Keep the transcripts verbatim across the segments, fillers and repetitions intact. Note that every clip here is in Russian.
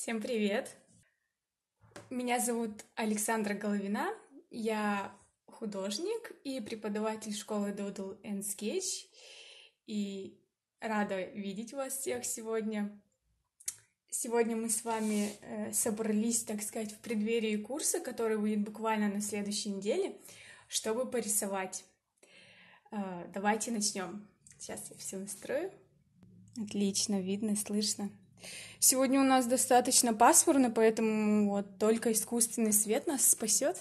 Всем привет! Меня зовут Александра Головина, я художник и преподаватель школы Doodle and Sketch, и рада видеть вас всех сегодня. Сегодня мы с вами э, собрались, так сказать, в преддверии курса, который выйдет буквально на следующей неделе, чтобы порисовать. Э, давайте начнем. Сейчас я все настрою. Отлично, видно, слышно. Сегодня у нас достаточно пасмурно, поэтому вот только искусственный свет нас спасет.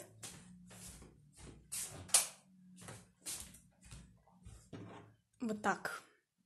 Вот так.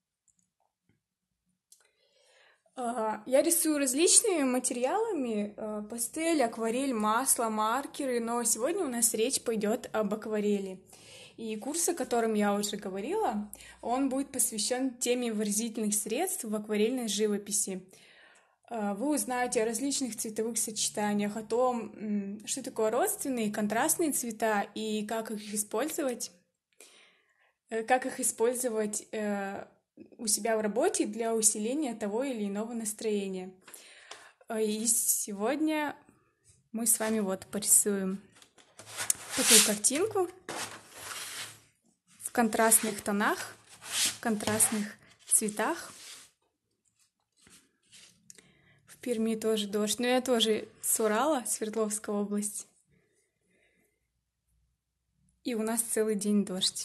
Я рисую различными материалами: пастель, акварель, масло, маркеры, но сегодня у нас речь пойдет об акварели. И курс, о котором я уже говорила, он будет посвящен теме выразительных средств в акварельной живописи. Вы узнаете о различных цветовых сочетаниях, о том, что такое родственные и контрастные цвета и как их использовать, как их использовать у себя в работе для усиления того или иного настроения. И сегодня мы с вами вот порисуем такую картинку в контрастных тонах, в контрастных цветах. В Перми тоже дождь, но я тоже с Урала, Свердловская область. И у нас целый день дождь.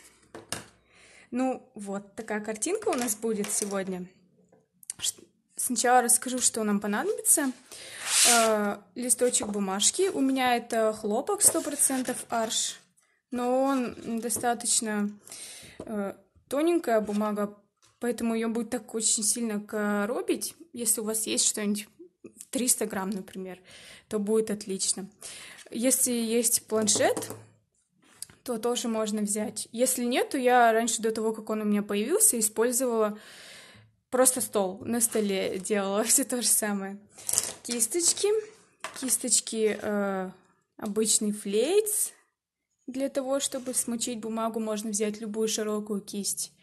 Ну, вот такая картинка у нас будет сегодня. Сначала расскажу, что нам понадобится. Э, листочек бумажки. У меня это хлопок сто процентов арш, но он достаточно э, тоненькая бумага, поэтому ее будет так очень сильно коробить. Если у вас есть что-нибудь триста грамм, например, то будет отлично. Если есть планшет, то тоже можно взять. Если нет, то я раньше, до того, как он у меня появился, использовала просто стол. На столе делала все то же самое. Кисточки. Кисточки э, обычный флейтс. Для того, чтобы смочить бумагу, можно взять любую широкую кисть.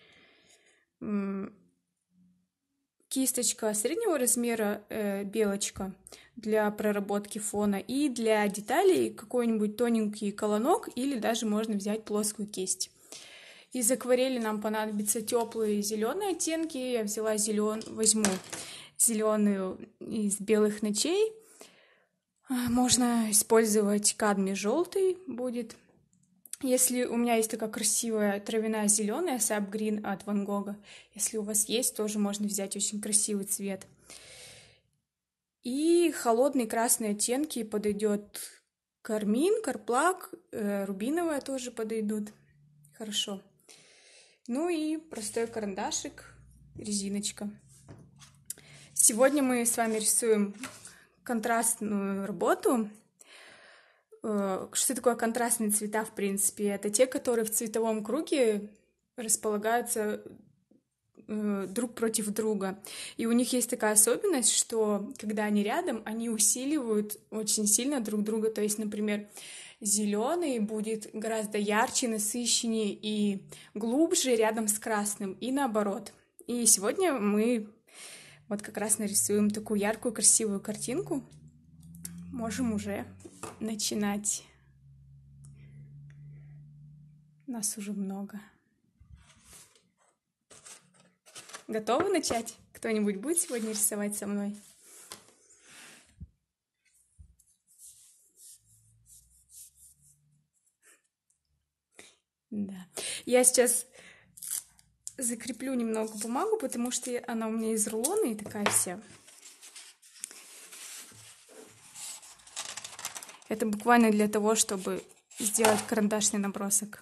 Кисточка среднего размера, э, белочка, для проработки фона, и для деталей какой-нибудь тоненький колонок, или даже можно взять плоскую кисть. Из акварели нам понадобятся теплые зеленые оттенки. Я взяла зелен... возьму зеленую из белых ночей. Можно использовать кадмий желтый будет. Если у меня есть такая красивая травяная зеленая Sap Green от Ван Гога, если у вас есть, тоже можно взять очень красивый цвет. И холодные красные оттенки подойдет кармин, карплак, э, рубиновая тоже подойдут хорошо. Ну и простой карандашик, резиночка. Сегодня мы с вами рисуем контрастную работу. Что такое контрастные цвета, в принципе? Это те, которые в цветовом круге располагаются друг против друга. И у них есть такая особенность, что когда они рядом, они усиливают очень сильно друг друга. То есть, например, зеленый будет гораздо ярче, насыщеннее и глубже рядом с красным, и наоборот. И сегодня мы вот как раз нарисуем такую яркую, красивую картинку. Можем уже начинать. Нас уже много. Готовы начать? Кто-нибудь будет сегодня рисовать со мной? Да. Я сейчас закреплю немного бумагу, потому что она у меня из рулона и такая вся. Это буквально для того, чтобы сделать карандашный набросок.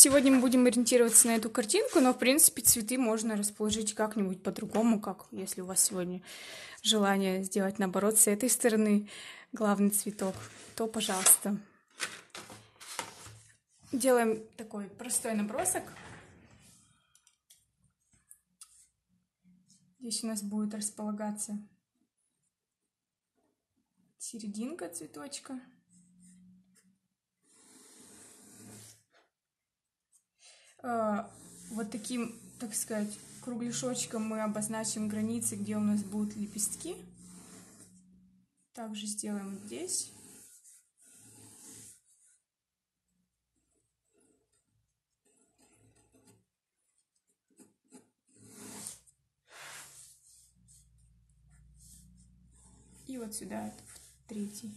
Сегодня мы будем ориентироваться на эту картинку, но, в принципе, цветы можно расположить как-нибудь по-другому, как если у вас сегодня желание сделать, наоборот, с этой стороны главный цветок, то пожалуйста. Делаем такой простой набросок. Здесь у нас будет располагаться серединка цветочка. Вот таким, так сказать, кругляшочком мы обозначим границы, где у нас будут лепестки. Также сделаем здесь. И вот сюда, в третий.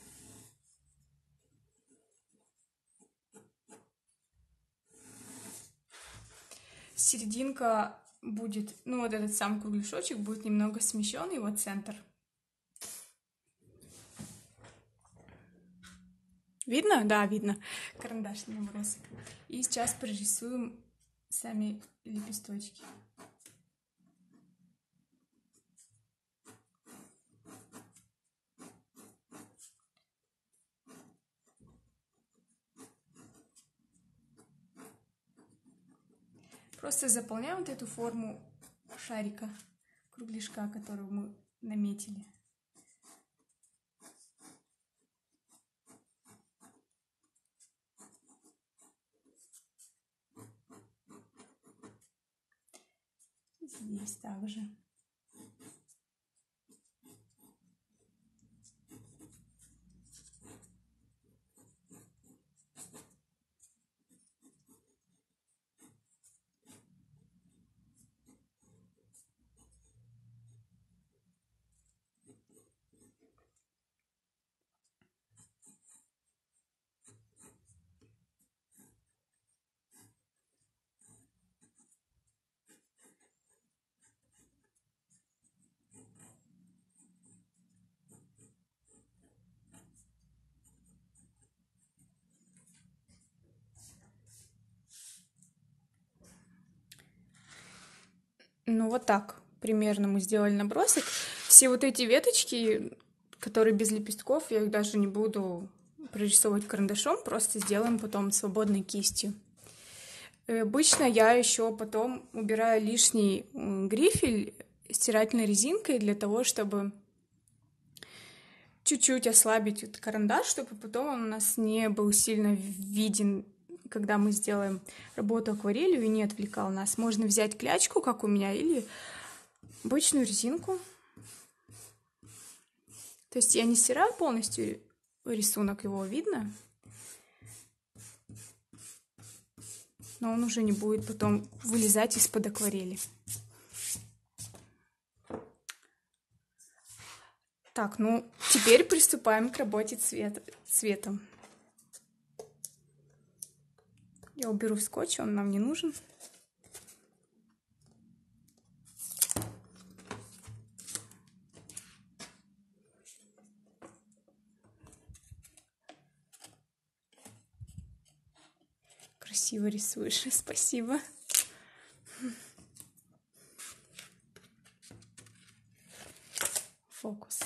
Серединка будет, ну вот этот сам кругляшочек будет немного смещен, его центр. Видно? Да, видно. Карандашный набросок. И сейчас прорисуем сами лепесточки. Просто заполняем вот эту форму шарика, кругляшка, которую мы наметили. Здесь также. Ну вот так примерно мы сделали набросок. Все вот эти веточки, которые без лепестков, я их даже не буду прорисовывать карандашом, просто сделаем потом свободной кистью. И обычно я еще потом убираю лишний грифель стирательной резинкой для того, чтобы чуть-чуть ослабить вот карандаш, чтобы потом он у нас не был сильно виден, когда мы сделаем работу акварелью, и не отвлекал нас. Можно взять клячку, как у меня, или обычную резинку. То есть я не стираю полностью рисунок, его видно, но он уже не будет потом вылезать из-под акварели. Так, ну теперь приступаем к работе цвет, цветом. Я уберу скотч, он нам не нужен. Красиво рисуешь, спасибо. Фокус.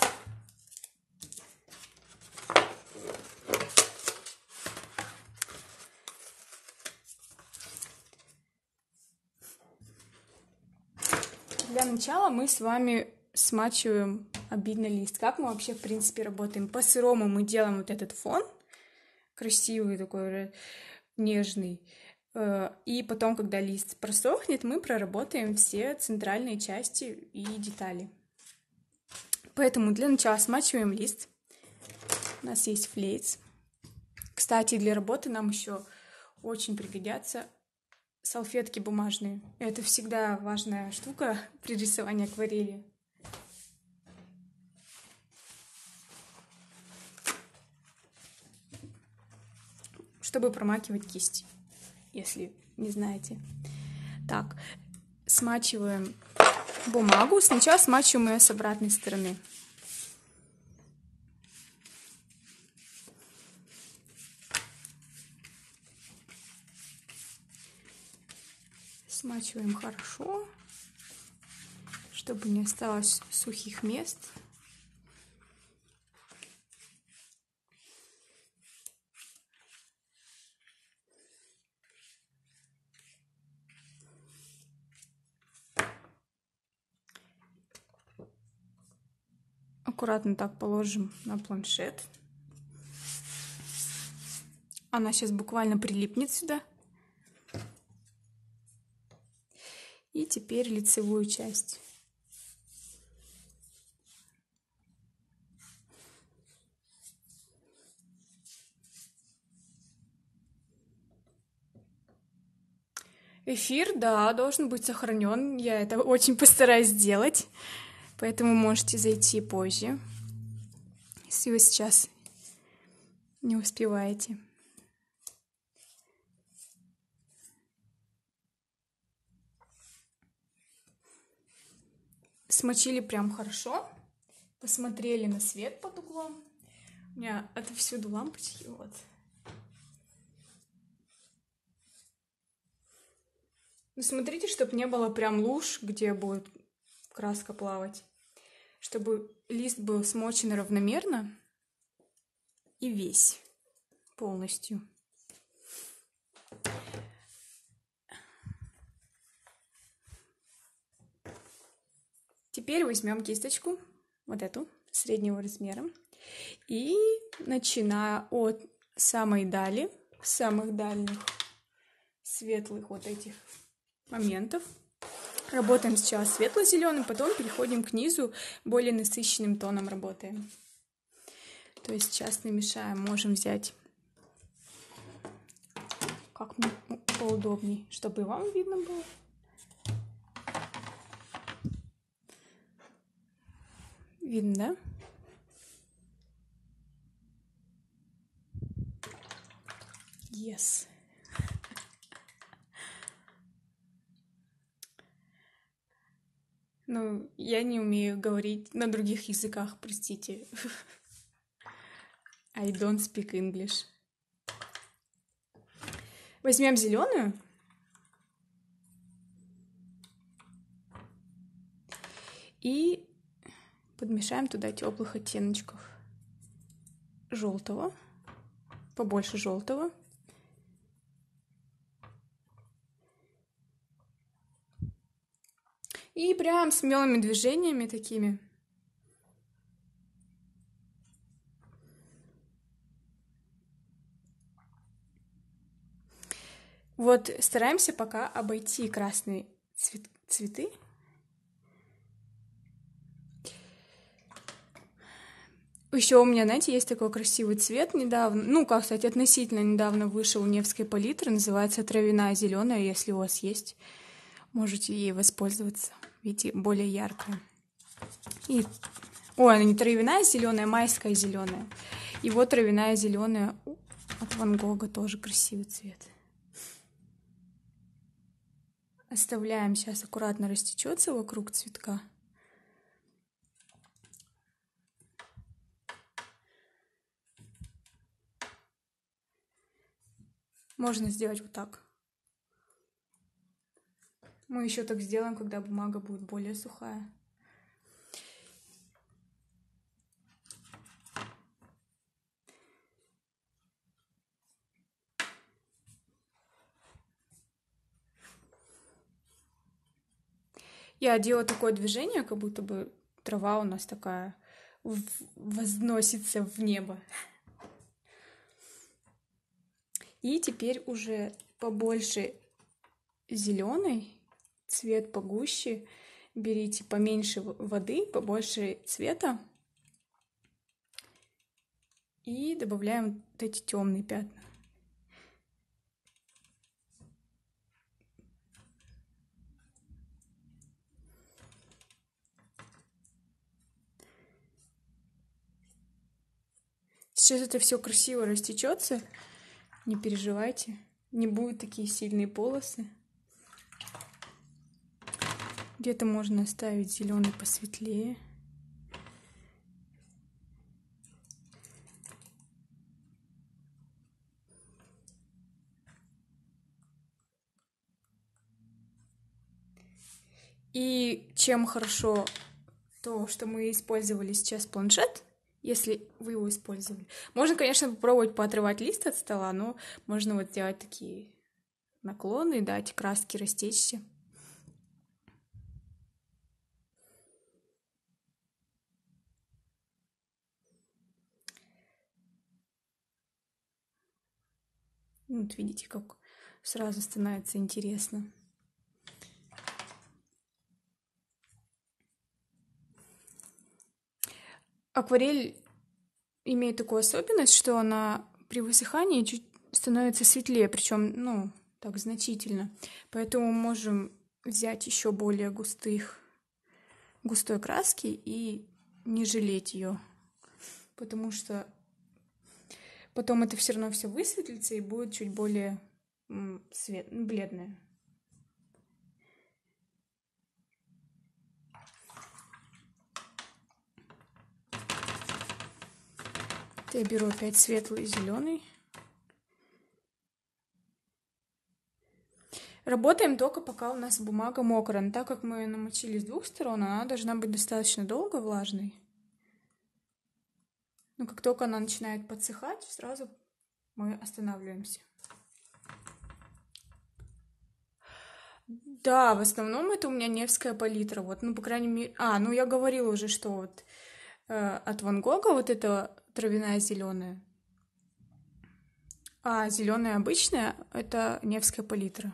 Для начала мы с вами смачиваем обидный лист. Как мы вообще, в принципе, работаем? По-сырому мы делаем вот этот фон, красивый такой, нежный. И потом, когда лист просохнет, мы проработаем все центральные части и детали. Поэтому для начала смачиваем лист. У нас есть флейц. Кстати, для работы нам еще очень пригодятся салфетки бумажные. Это всегда важная штука при рисовании акварели. Чтобы промакивать кисть, если не знаете. Так, смачиваем бумагу. Сначала смачиваем ее с обратной стороны. Смачиваем хорошо, чтобы не осталось сухих мест. Аккуратно так положим на планшет. Она сейчас буквально прилипнет сюда. И теперь лицевую часть. Эфир, да, должен быть сохранен. Я это очень постараюсь сделать. Поэтому можете зайти позже, если вы сейчас не успеваете. Смочили прям хорошо. Посмотрели на свет под углом. У меня отовсюду лампочки. Вот. Но смотрите, чтобы не было прям луж, где будет краска плавать. Чтобы лист был смочен равномерно и весь полностью. Теперь возьмем кисточку, вот эту, среднего размера, и начиная от самой дали, самых дальних светлых вот этих моментов, работаем сначала светло-зеленым, потом переходим к низу, более насыщенным тоном работаем. То есть сейчас намешаем, можем взять как мне поудобней, чтобы и вам видно было. Видно, да? Yes. Ну, я не умею говорить на других языках, простите. I don't speak English. Возьмем зеленую. И подмешаем туда теплых оттеночков. Желтого. Побольше желтого. И прям смелыми движениями такими вот стараемся пока обойти красные цвет, цветы. Еще у меня, знаете, есть такой красивый цвет недавно, ну, как сказать, относительно недавно вышел Невской палитры, называется травяная зеленая, если у вас есть, можете ей воспользоваться, видите, более яркая. И... Ой, она не травяная зеленая, а майская зеленая. И вот травяная зеленая от Ван Гога, тоже красивый цвет. Оставляем, сейчас аккуратно растечется вокруг цветка. Можно сделать вот так. Мы еще так сделаем, когда бумага будет более сухая. Я делаю такое движение, как будто бы трава у нас такая возносится в небо. И теперь уже побольше зеленый, цвет погуще. Берите поменьше воды, побольше цвета. И добавляем вот эти темные пятна. Сейчас это все красиво растечется, не переживайте, не будут такие сильные полосы. Где-то можно оставить зеленый посветлее. И чем хорошо то, что мы использовали сейчас планшет, если вы его использовали. Можно, конечно, попробовать поотрывать лист от стола, но можно вот сделать такие наклоны, дать краски растечься. Вот видите, как сразу становится интересно. Акварель имеет такую особенность, что она при высыхании чуть становится светлее, причем, ну, так значительно. Поэтому мы можем взять еще более густых, густой краски и не жалеть ее, потому что потом это все равно все высветлится и будет чуть более свет, бледное. Я беру опять светлый зеленый. Работаем только пока у нас бумага мокрая. Но так как мы намочили с двух сторон, она должна быть достаточно долго влажной. Но как только она начинает подсыхать, сразу мы останавливаемся. Да, в основном это у меня Невская палитра. Вот, ну, по крайней мере... А, ну, я говорила уже, что вот э, от Ван Гога вот эта травяная зеленая. А зеленая обычная — это Невская палитра.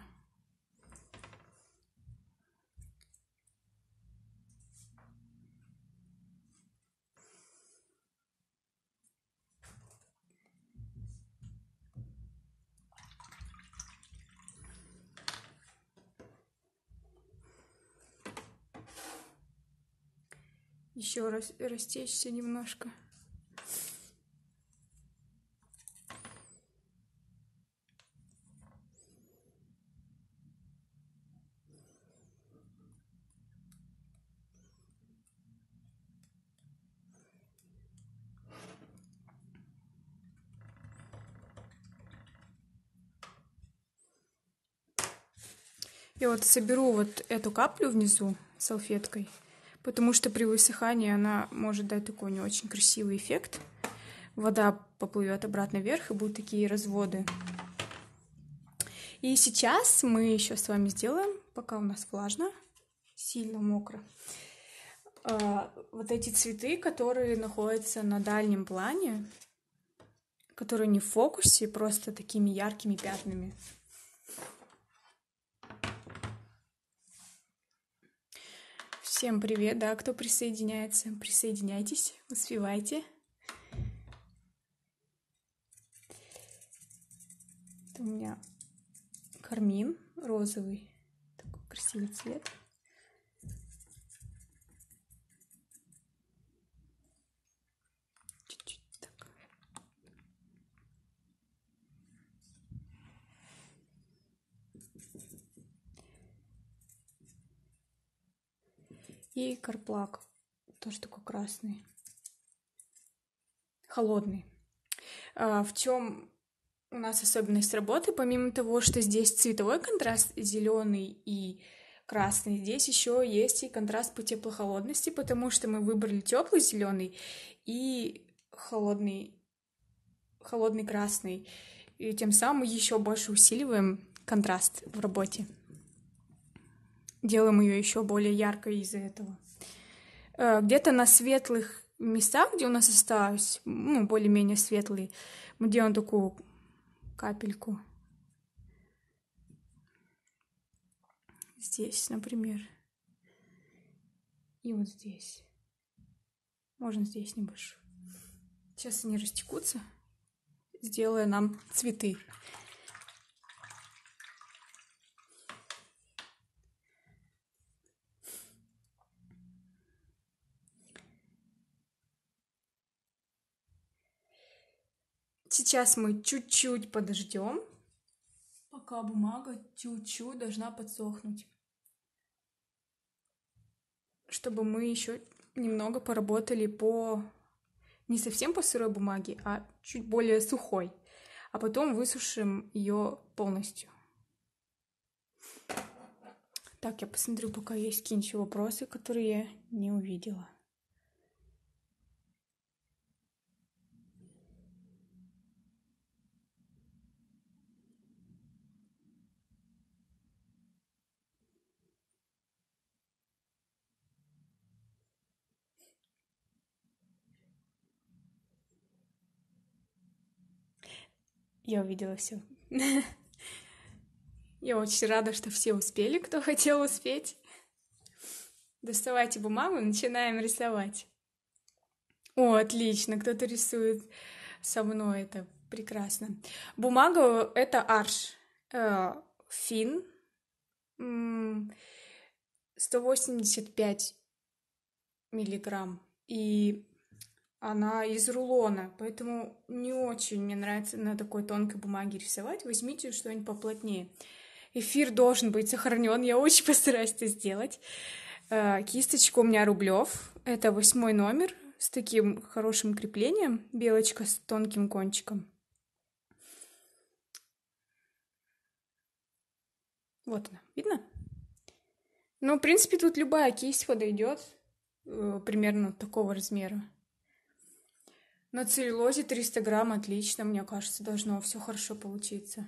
Еще раз растечься немножко. Я вот соберу вот эту каплю внизу салфеткой, потому что при высыхании она может дать такой не очень красивый эффект. Вода поплывет обратно вверх, и будут такие разводы. И сейчас мы еще с вами сделаем, пока у нас влажно, сильно мокро, вот эти цветы, которые находятся на дальнем плане, которые не в фокусе, просто такими яркими пятнами. Всем привет, да, кто присоединяется, присоединяйтесь, успевайте. Это у меня кармин розовый, такой красивый цвет. Чуть-чуть так. И карплак, тоже такой красный, холодный. А в чем у нас особенность работы? Помимо того, что здесь цветовой контраст зеленый и красный, здесь еще есть и контраст по теплохолодности, потому что мы выбрали теплый зеленый и холодный, холодный красный. И тем самым еще больше усиливаем контраст в работе. Делаем ее еще более яркой из-за этого. Где-то на светлых местах, где у нас осталось, ну, более-менее светлые, мы делаем такую капельку. Здесь, например. И вот здесь. Можно здесь небольшую. Сейчас они растекутся, сделая нам цветы. Сейчас мы чуть-чуть подождем, пока бумага чуть-чуть должна подсохнуть, чтобы мы еще немного поработали по не совсем по сырой бумаге, а чуть более сухой, а потом высушим ее полностью. Так, я посмотрю, пока есть какие-нибудь вопросы, которые я не увидела. Я увидела все. Я очень рада, что все успели, кто хотел успеть. Доставайте бумагу, начинаем рисовать. О, отлично, кто-то рисует со мной, это прекрасно. Бумага — это арш. Э, Фин. сто восемьдесят пять миллиграмм. И она из рулона, поэтому не очень мне нравится на такой тонкой бумаге рисовать. Возьмите что-нибудь поплотнее. Эфир должен быть сохранен, я очень постараюсь это сделать. Кисточка у меня Рублев, это восьмой номер с таким хорошим креплением, белочка с тонким кончиком. Вот она, видно? Ну, в принципе, тут любая кисть подойдет, примерно такого размера. На целлюлозе триста грамм, отлично, мне кажется, должно все хорошо получиться.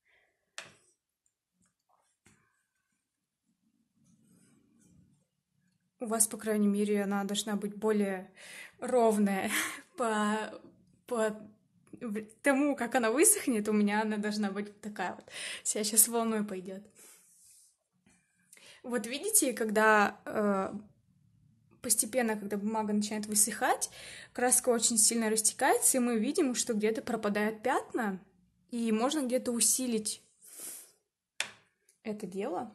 У вас, по крайней мере, она должна быть более ровная по, по тому, как она высохнет. У меня она должна быть такая вот. Сейчас волной пойдет. Вот видите, когда э, постепенно, когда бумага начинает высыхать, краска очень сильно растекается, и мы видим, что где-то пропадают пятна, и можно где-то усилить это дело.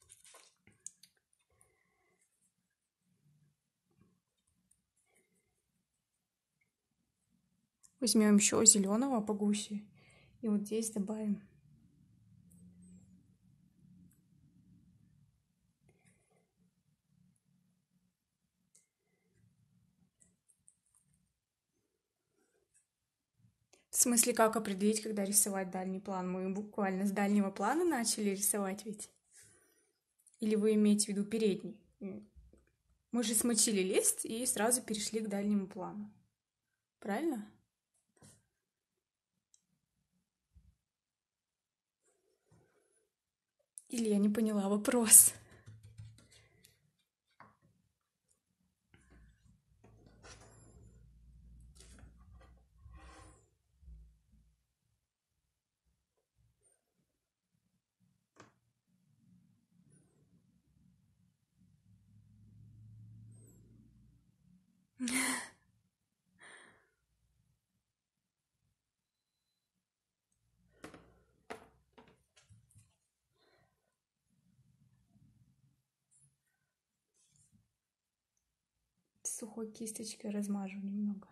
Возьмем еще зеленого по гуси и вот здесь добавим. В смысле, как определить, когда рисовать дальний план? Мы буквально с дальнего плана начали рисовать ведь? Или вы имеете в виду передний? Мы же смочили лист и сразу перешли к дальнему плану. Правильно? Или я не поняла вопрос? Сухой кисточкой размажу немного.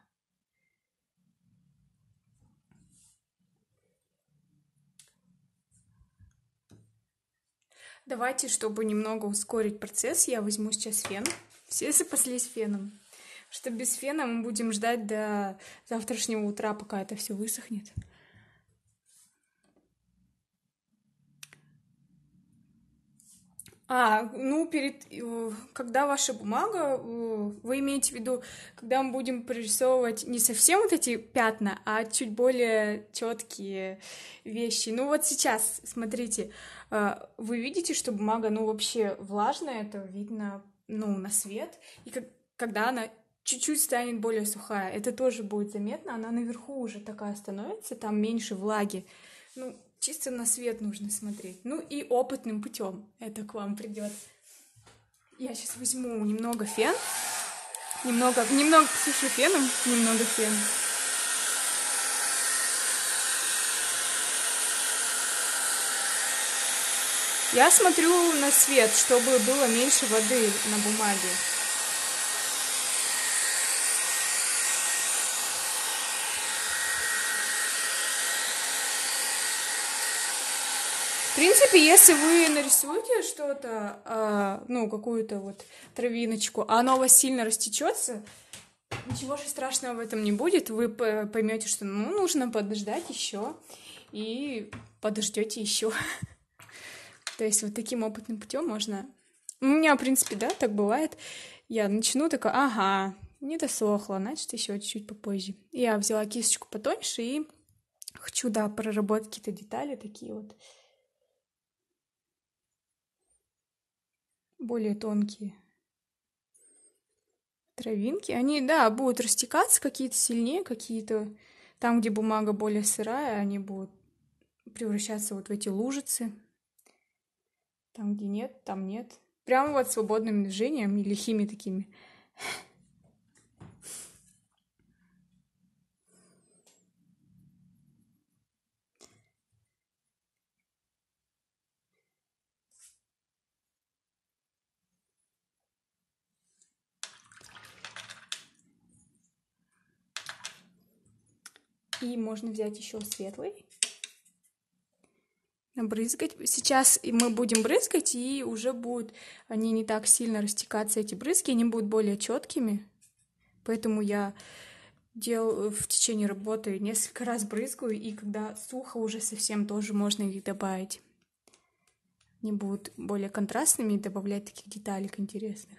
Давайте, чтобы немного ускорить процесс, я возьму сейчас фен. Все запаслись феном. Что без фена мы будем ждать до завтрашнего утра, пока это все высохнет. А, ну, перед, когда ваша бумага, вы имеете в виду, когда мы будем прорисовывать не совсем вот эти пятна, а чуть более четкие вещи. Ну, вот сейчас, смотрите, вы видите, что бумага, ну, вообще влажная, это видно, ну, на свет, и как, когда она чуть-чуть станет более сухая, это тоже будет заметно, она наверху уже такая становится, там меньше влаги. Ну, чисто на свет нужно смотреть. Ну и опытным путем это к вам придет. Я сейчас возьму немного фен. Немного, немного посушу феном, немного фен. Я смотрю на свет, чтобы было меньше воды на бумаге. В принципе, если вы нарисуете что-то, э, ну, какую-то вот травиночку, а оно у вас сильно растечется, ничего же страшного в этом не будет. Вы поймете, что ну, нужно подождать еще, и подождете еще. То есть вот таким опытным путем можно... У меня, в принципе, да, так бывает. Я начну такая, ага, не досохло, значит, еще чуть-чуть попозже. Я взяла кисточку потоньше и хочу, да, проработать какие-то детали такие вот. Более тонкие травинки. Они, да, будут растекаться какие-то сильнее, какие-то... Там, где бумага более сырая, они будут превращаться вот в эти лужицы. Там, где нет, там нет. Прямо вот свободным движением и лихими такими. И можно взять еще светлый. Набрызгать. Сейчас мы будем брызгать, и уже будут они не так сильно растекаться, эти брызги, они будут более четкими. Поэтому я делаю в течение работы несколько раз брызгаю, и когда сухо, уже совсем тоже можно их добавить. Они будут более контрастными и добавлять таких деталек интересных.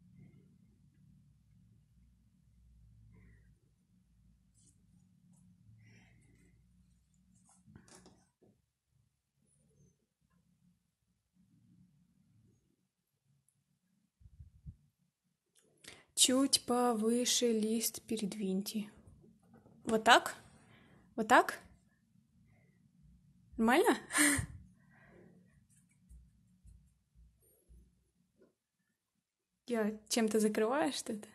Чуть повыше лист передвиньте. Вот так? Вот так? Нормально? Я чем-то закрываю что-то?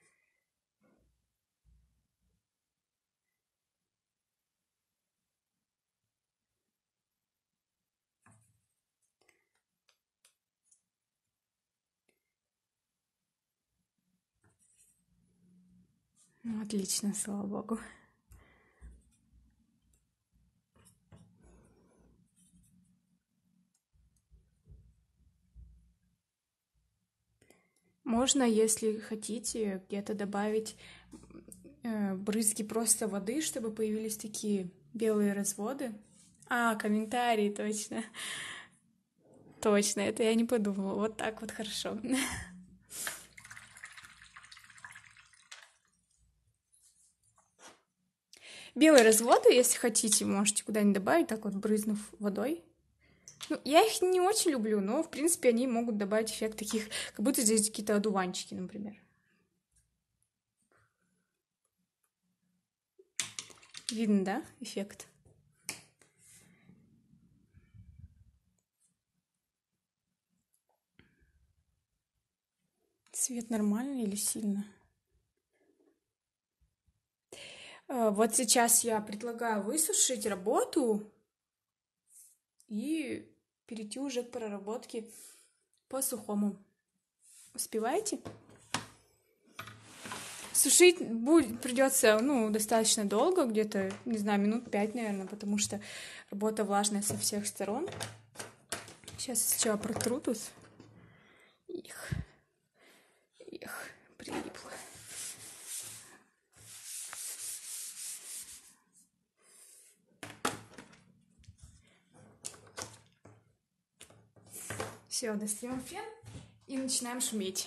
Ну, отлично, слава богу. Можно, если хотите, где-то добавить э, брызги просто воды, чтобы появились такие белые разводы. А, комментарии, точно. Точно, это я не подумала. Вот так вот хорошо. Белые разводы, если хотите, можете куда-нибудь добавить, так вот брызнув водой. Ну, я их не очень люблю, но, в принципе, они могут добавить эффект таких, как будто здесь какие-то одуванчики, например. Видно, да, эффект? Цвет нормальный или сильно? А, Вот сейчас я предлагаю высушить работу и перейти уже к проработке по сухому. Успеваете? Сушить будет, придется, ну, достаточно долго, где-то, не знаю, минут пять, наверное, потому что работа влажная со всех сторон. Сейчас сначала протру тут. Их, их, прилипло. Все, достаем фен и начинаем шуметь.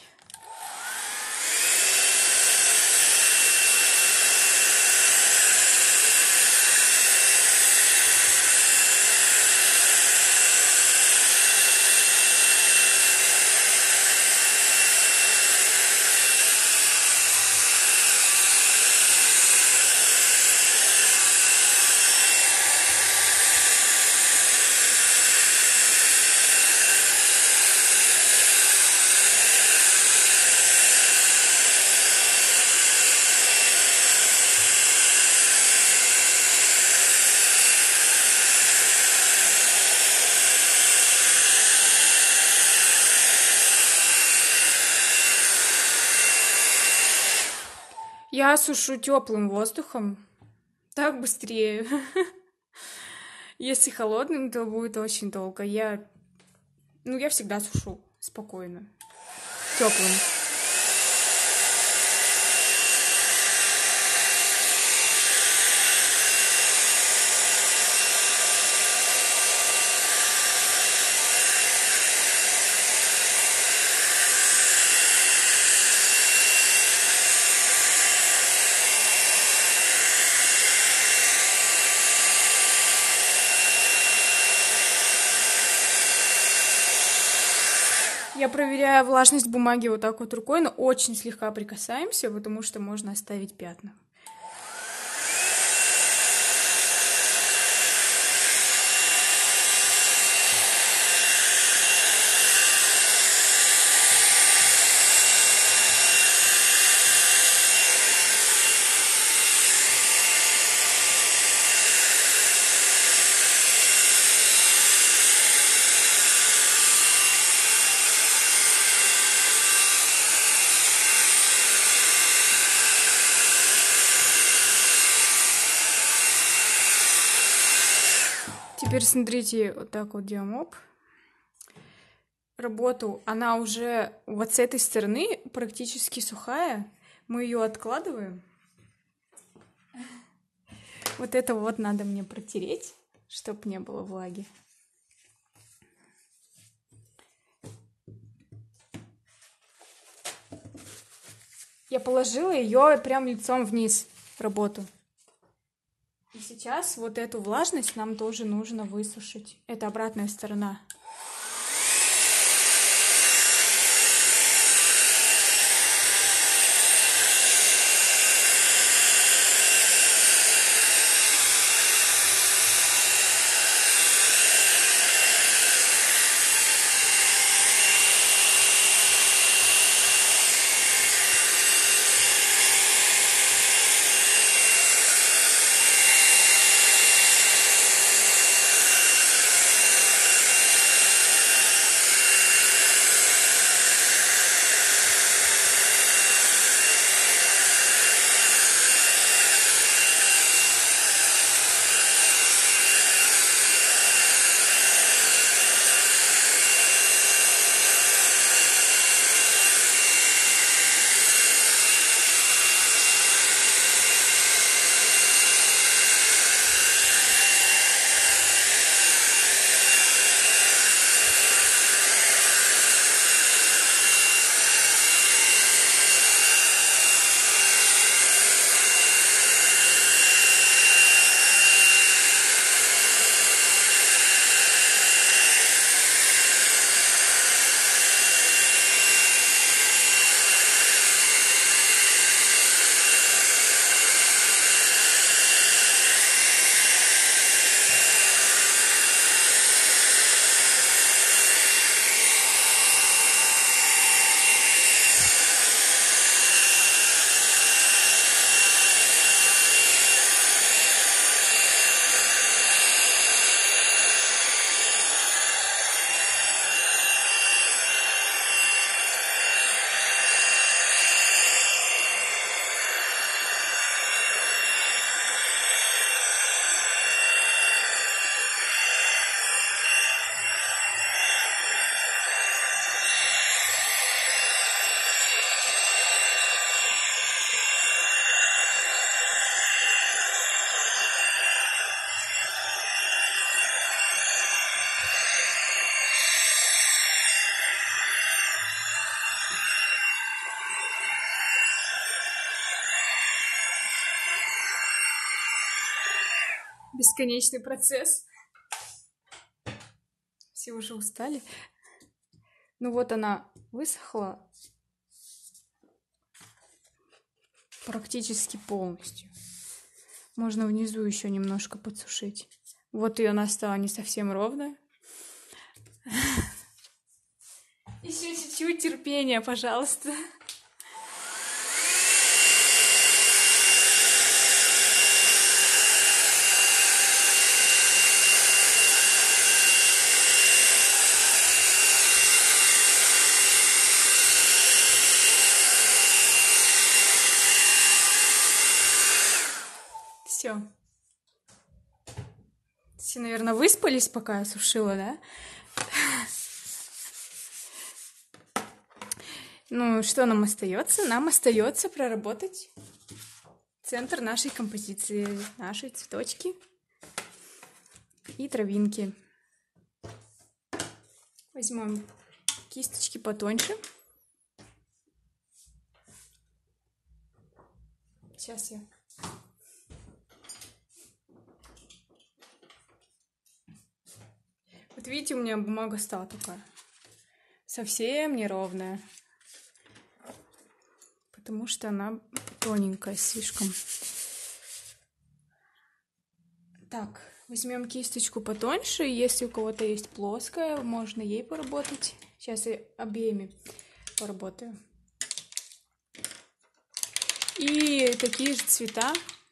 Я сушу теплым воздухом. Так быстрее. Если холодным, то будет очень долго. Я, ну, я всегда сушу спокойно. Теплым. Я проверяю влажность бумаги вот так вот рукой, но очень слегка прикасаемся, потому что можно оставить пятна. Теперь смотрите, вот так вот делаем, оп. Работу, она уже вот с этой стороны практически сухая. Мы ее откладываем. Вот это вот надо мне протереть, чтобы не было влаги. Я положила ее прям лицом вниз, работу. И сейчас вот эту влажность нам тоже нужно высушить. Это обратная сторона. Бесконечный процесс. Все уже устали. Ну вот она высохла практически полностью. Можно внизу еще немножко подсушить. Вот ее она стала не совсем ровная. Еще чуть-чуть терпения, пожалуйста. Все. Все, наверное, выспались, пока я сушила, да? Ну, что нам остается? Нам остается проработать центр нашей композиции, наши цветочки и травинки. Возьмем кисточки потоньше. Сейчас я... Вот видите, у меня бумага стала такая совсем неровная, потому что она тоненькая слишком. Так, возьмем кисточку потоньше. Если у кого-то есть плоская, можно ей поработать. Сейчас я обеими поработаю. И такие же цвета.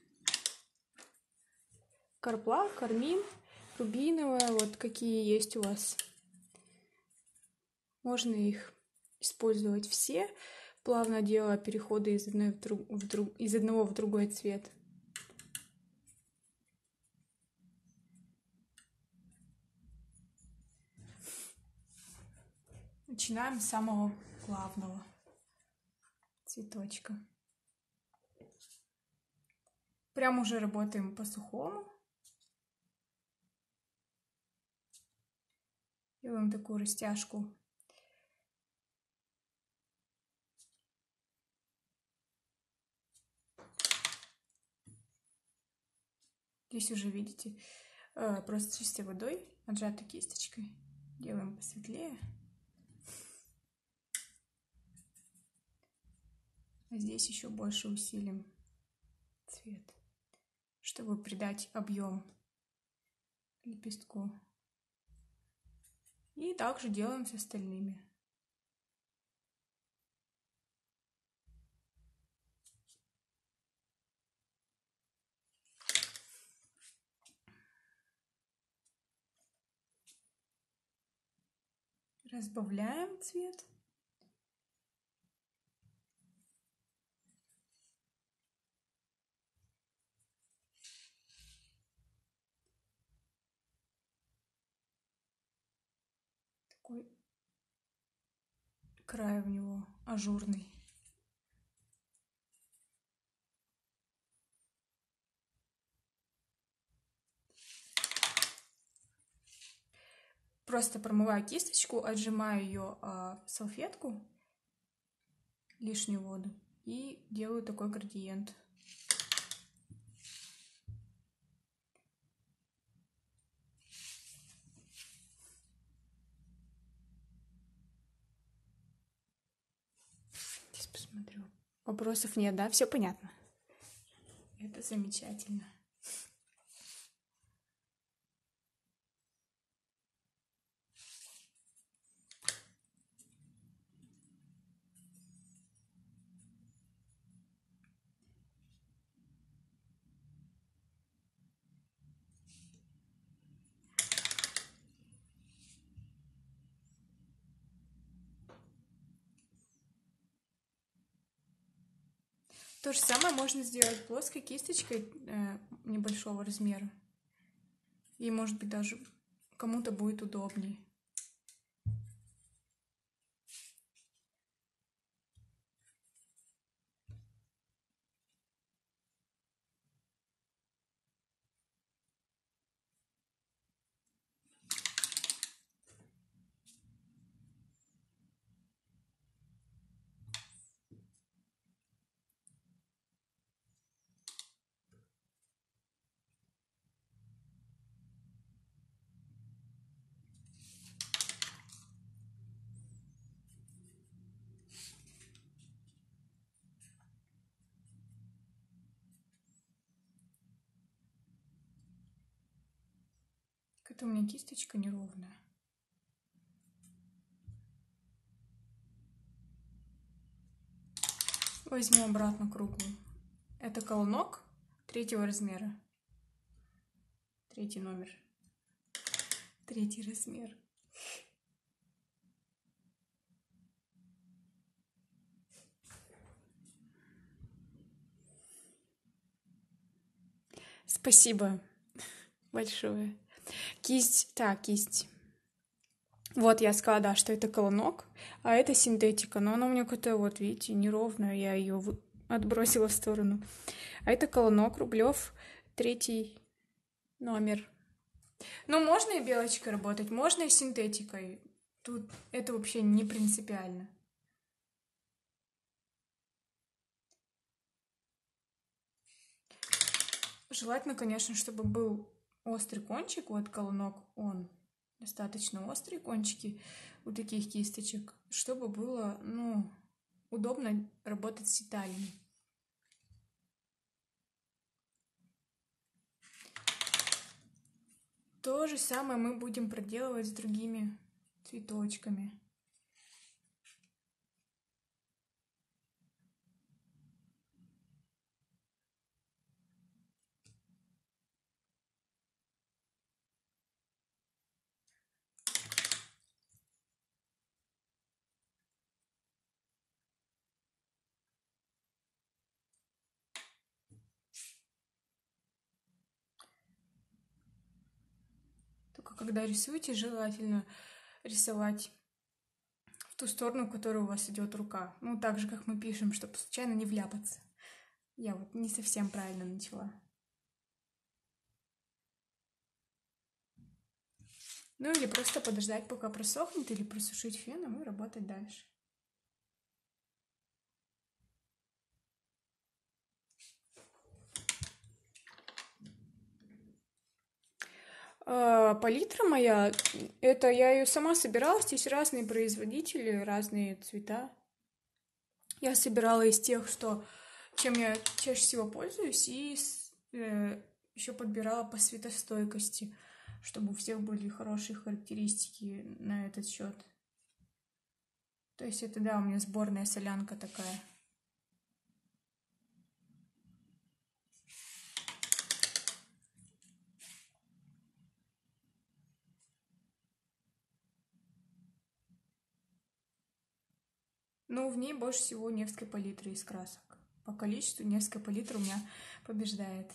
Карплак, кармин, рубиновая, вот какие есть у вас. Можно их использовать все, плавно делая переходы из, одной в друг, в друг, из одного в другой цвет. Начинаем с самого главного цветочка. Прям уже работаем по сухому. Делаем такую растяжку. Здесь уже видите, просто чистой водой, отжатой кисточкой. Делаем посветлее. А здесь еще больше усилим цвет, чтобы придать объем лепестку. И также делаем с остальными. Разбавляем цвет. Такой край у него ажурный. Просто промываю кисточку, отжимаю ее в салфетку, лишнюю воду, и делаю такой градиент. Сейчас посмотрю. Вопросов нет, да? Все понятно. Это замечательно. То же самое можно сделать плоской кисточкой э, небольшого размера. И, может быть, даже кому-то будет удобнее. Какая-то у меня кисточка неровная. Возьму обратно круглую. Это колонок третьего размера. Третий номер. Третий размер. Спасибо большое. Кисть, так, кисть. Вот я сказала, да, что это колонок, а это синтетика. Но она у меня какая-то, вот видите, неровная. Я ее отбросила в сторону. А это колонок Рублев, третий номер. Ну, можно и белочкой работать, можно и синтетикой. Тут это вообще не принципиально. Желательно, конечно, чтобы был острый кончик. Вот колонок, он достаточно острые кончики. у таких кисточек, чтобы было, ну, удобно работать с деталями. То же самое мы будем проделывать с другими цветочками. Только когда рисуете, желательно рисовать в ту сторону, в которую у вас идет рука. Ну, так же, как мы пишем, чтобы случайно не вляпаться. Я вот не совсем правильно начала. Ну, или просто подождать, пока просохнет, или просушить феном и работать дальше. А, палитра моя, это я ее сама собирала, здесь разные производители, разные цвета. Я собирала из тех, что чем я чаще всего пользуюсь, и э, еще подбирала по светостойкости, чтобы у всех были хорошие характеристики на этот счет. То есть это, да, у меня сборная солянка такая. Но в ней больше всего Невской палитры из красок. По количеству Невская палитра у меня побеждает.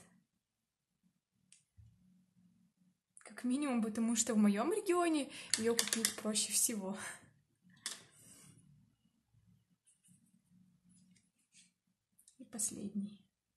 Как минимум, потому что в моем регионе ее купить проще всего. И последний.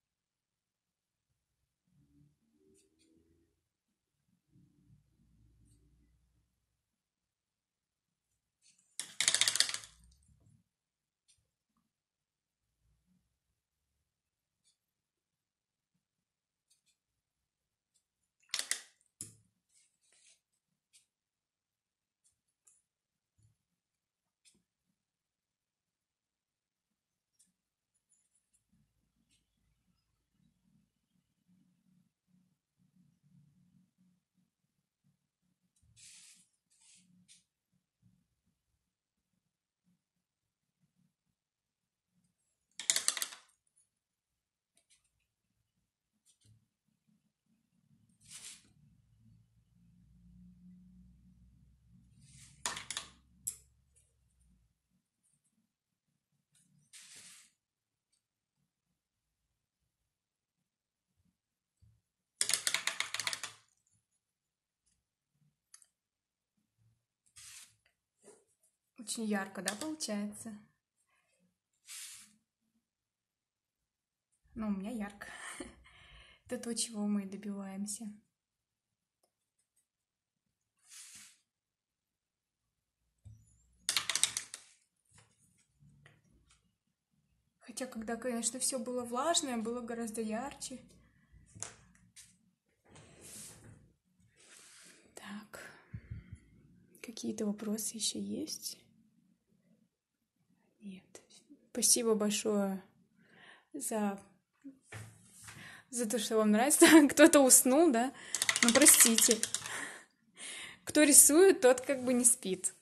Очень ярко, да, получается? Ну, у меня ярко. Это то, чего мы добиваемся. Хотя, когда, конечно, все было влажное, было гораздо ярче. Так. Какие-то вопросы еще есть? Нет. Спасибо большое за, за то, что вам нравится. Кто-то уснул, да? Ну, простите. Кто рисует, тот как бы не спит.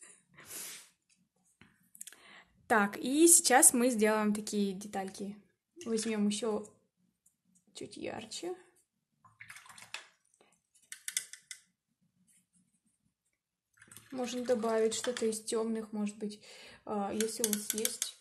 Так, и сейчас мы сделаем такие детальки. Возьмем еще чуть ярче. Можно добавить что-то из темных, может быть, если у вас есть.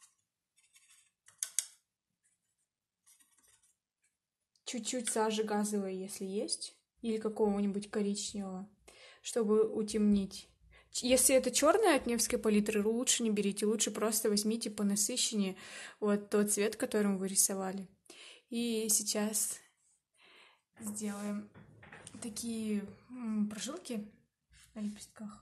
Чуть-чуть сажи газовой, если есть. Или какого-нибудь коричневого, чтобы утемнить. Если это черная от Невской палитры, лучше не берите, лучше просто возьмите по насыщеннее вот тот цвет, которым вы рисовали. И сейчас сделаем такие прожилки на лепестках.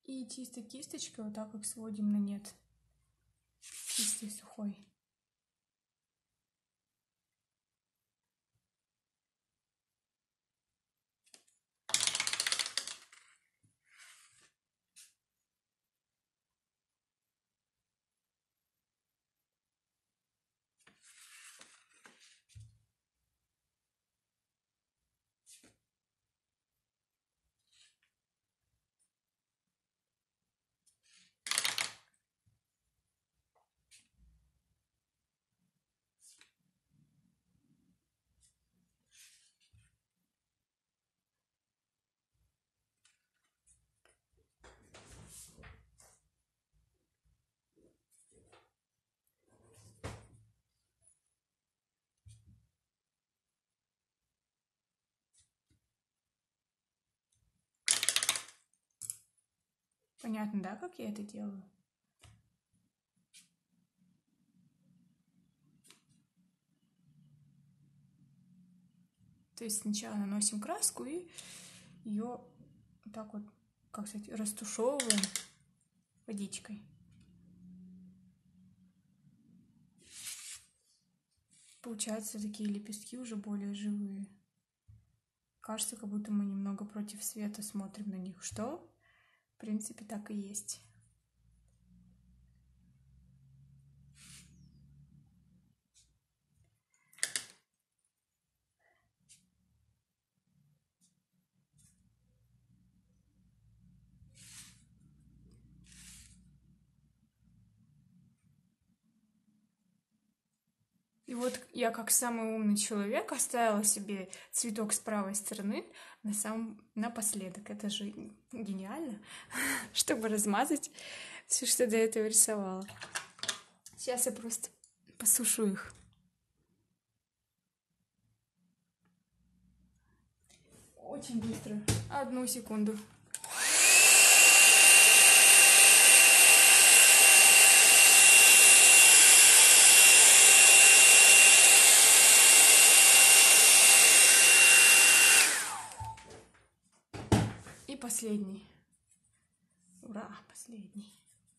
И чистой кисточкой вот так как сводим на нет. Чистой, сухой. Понятно, да, как я это делаю? То есть сначала наносим краску и ее вот так вот, как сказать, растушевываем водичкой. Получаются такие лепестки уже более живые. Кажется, как будто мы немного против света смотрим на них, что в принципе так и есть. И вот я, как самый умный человек, оставила себе цветок с правой стороны на сам напоследок. Это же гениально, чтобы размазать все, что до этого рисовала. Сейчас я просто посушу их. Очень быстро. Одну секунду. И последний. Ура, последний.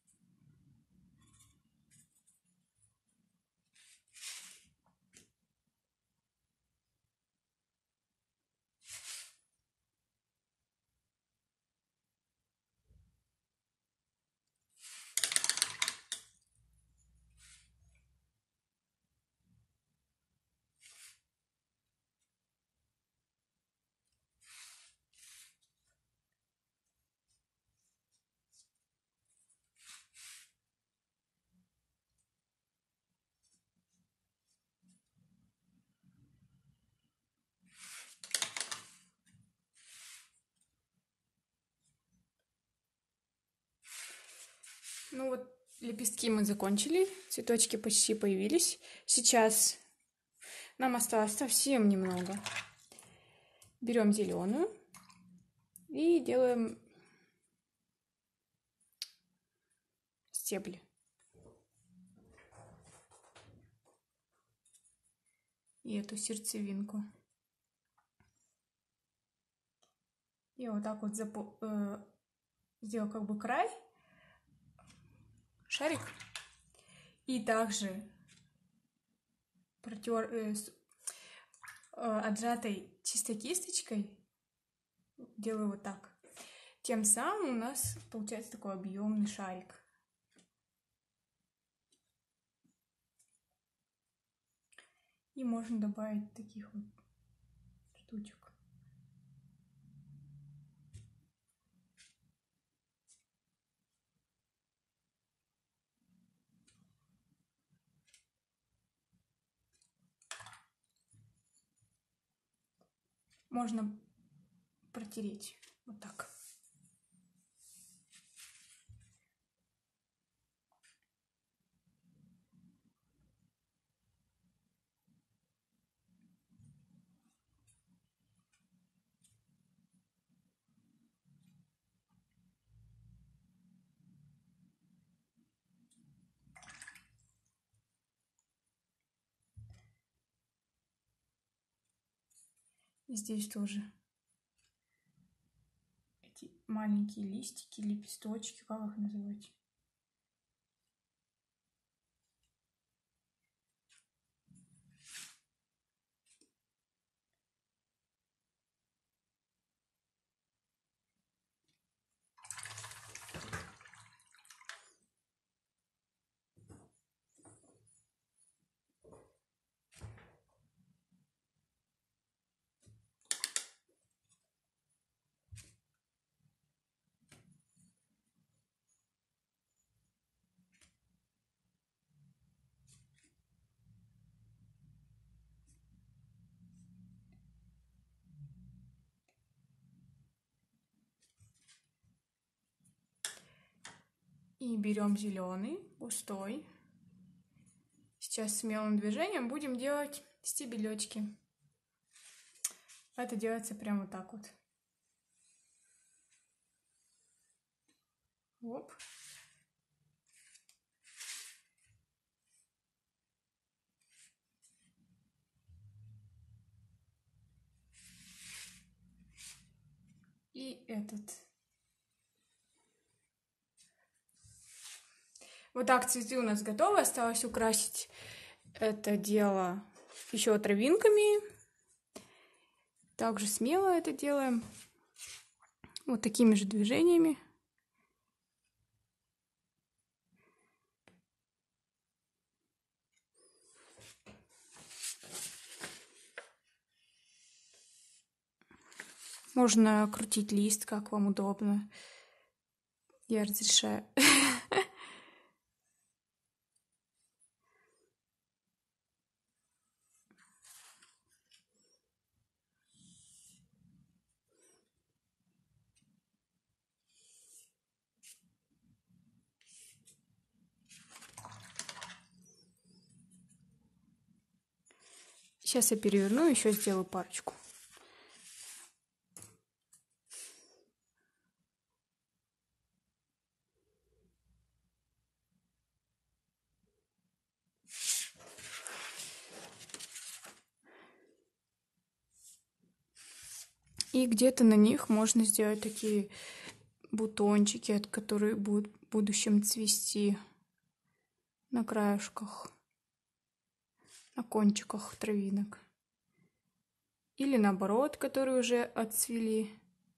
Ну вот, лепестки мы закончили, цветочки почти появились. Сейчас нам осталось совсем немного. Берем зеленую и делаем стебли. И эту сердцевинку. И вот так вот запо э, сделал как бы край, шарик. И также протер э, с, э, отжатой чистой кисточкой делаю вот так. Тем самым у нас получается такой объемный шарик. И можно добавить таких вот штучек. Можно протереть вот так. И здесь тоже эти маленькие листики, лепесточки, как их называть? И берем зеленый, пустой. Сейчас смелым движением будем делать стебелечки. Это делается прямо вот так вот. Оп. И этот. Вот так цветы у нас готовы. Осталось украсить это дело еще травинками. Также смело это делаем. Вот такими же движениями. Можно крутить лист, как вам удобно. Я разрешаю. Сейчас я переверну, еще сделаю парочку. И где-то на них можно сделать такие бутончики, от которых будут в будущем цвести на краешках, на кончиках травинок. Или наоборот, которые уже отцвели.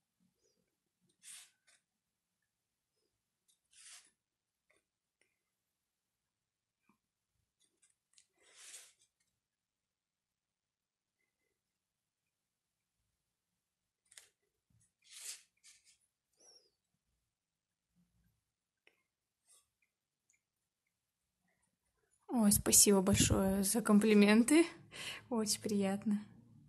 Ой, спасибо большое за комплименты. Очень приятно.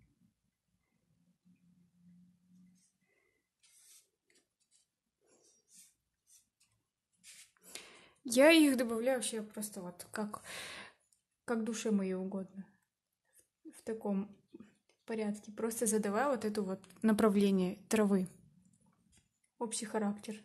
Я их добавляю вообще просто вот как, как душе моей угодно. В таком порядке. Просто задавая вот это вот направление травы. Общий характер.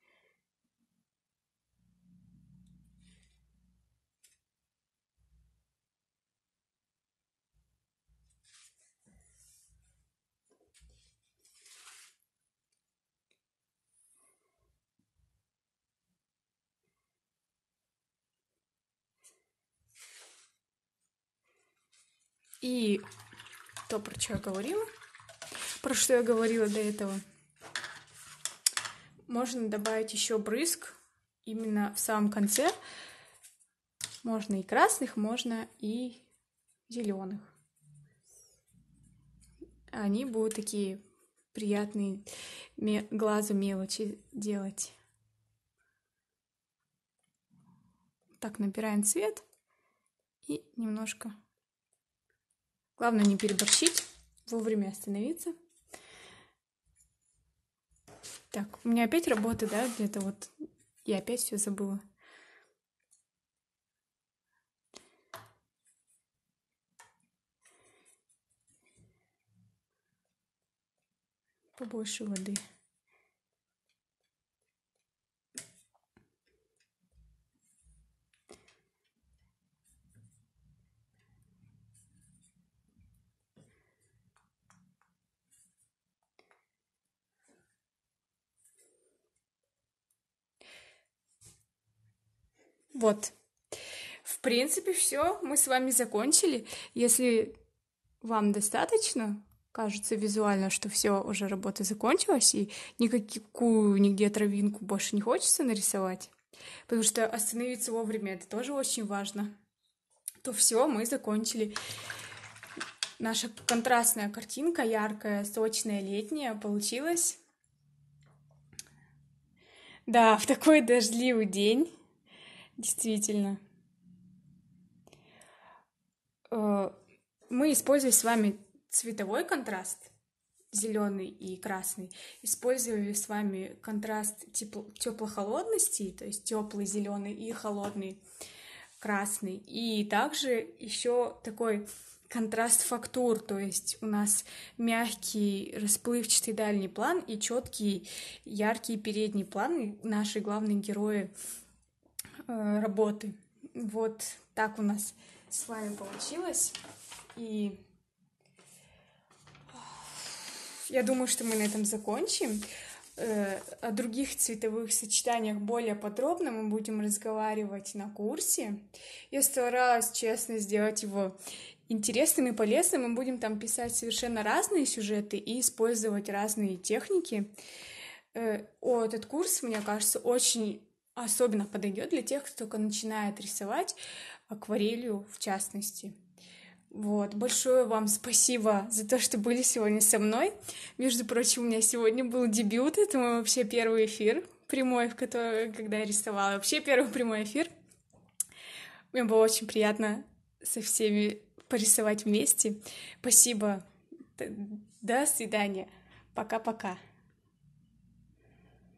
И то, про что я говорила, про что я говорила до этого, можно добавить еще брызг именно в самом конце. Можно и красных, можно и зеленых. Они будут такие приятные глазу мелочи делать. Так, набираем цвет и немножко. Главное не переборщить, вовремя остановиться. Так, у меня опять работа, да, где-то вот. Я опять все забыла. Побольше воды. Вот. В принципе, все. Мы с вами закончили. Если вам достаточно, кажется визуально, что все, уже работа закончилась, и никакую нигде травинку больше не хочется нарисовать, потому что остановиться вовремя это тоже очень важно, то все, мы закончили. Наша контрастная картинка, яркая, сочная, летняя, получилась. Да, в такой дождливый день, действительно. Э, Мы использовали с вами цветовой контраст, зеленый и красный. Использовали с вами контраст тепло-холодности, то есть теплый зеленый и холодный красный. И также еще такой контраст фактур, то есть у нас мягкий расплывчатый дальний план и четкий яркий передний план, и наши главные герои э, работы. Вот так у нас с вами получилось. И я думаю, что мы на этом закончим. Э, О других цветовых сочетаниях более подробно мы будем разговаривать на курсе. Я старалась, честно, сделать его интересным и полезным. Мы будем там писать совершенно разные сюжеты и использовать разные техники. Э, О, этот курс, мне кажется, очень особенно подойдет для тех, кто только начинает рисовать, акварелью в частности. Вот, большое вам спасибо за то, что были сегодня со мной. Между прочим, у меня сегодня был дебют, это мой вообще первый эфир прямой, в который, когда я рисовала, вообще первый прямой эфир. Мне было очень приятно со всеми порисовать вместе. Спасибо. До свидания. Пока-пока.